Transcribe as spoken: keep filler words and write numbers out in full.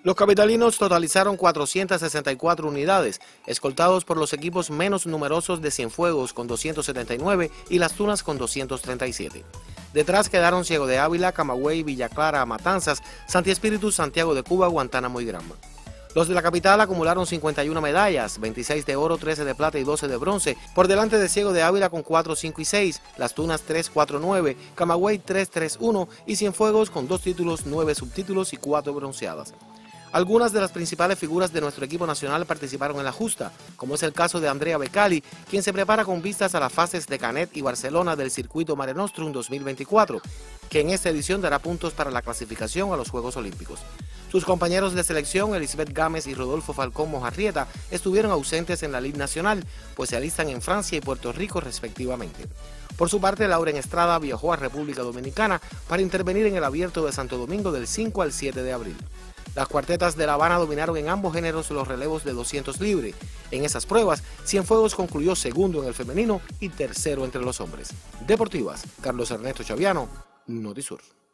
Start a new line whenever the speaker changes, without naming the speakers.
Los capitalinos totalizaron cuatrocientas sesenta y cuatro unidades, escoltados por los equipos menos numerosos de Cienfuegos con doscientos setenta y nueve y Las Tunas con doscientos treinta y siete. Detrás quedaron Ciego de Ávila, Camagüey, Villa Clara, Matanzas, Santi Espíritu, Santiago de Cuba, Guantánamo y Granma. Los de la capital acumularon cincuenta y una medallas, veintiséis de oro, trece de plata y doce de bronce, por delante de Ciego de Ávila con cuatro, cinco y seis, Las Tunas tres, cuatro, nueve, Camagüey tres, tres, uno y Cienfuegos con dos títulos, nueve subtítulos y cuatro bronceadas. Algunas de las principales figuras de nuestro equipo nacional participaron en la justa, como es el caso de Andrea Becali, quien se prepara con vistas a las fases de Canet y Barcelona del circuito Mare Nostrum dos mil veinticuatro, que en esta edición dará puntos para la clasificación a los Juegos Olímpicos. Sus compañeros de selección, Elizabeth Gámez y Rodolfo Falcón Mojarrieta, estuvieron ausentes en la Liga Nacional, pues se alistan en Francia y Puerto Rico respectivamente. Por su parte, Lauren Estrada viajó a República Dominicana para intervenir en el Abierto de Santo Domingo del cinco al siete de abril. Las cuartetas de La Habana dominaron en ambos géneros los relevos de doscientos libre. En esas pruebas, Cienfuegos concluyó segundo en el femenino y tercero entre los hombres. Deportivas, Carlos Ernesto Chaviano, Notisur.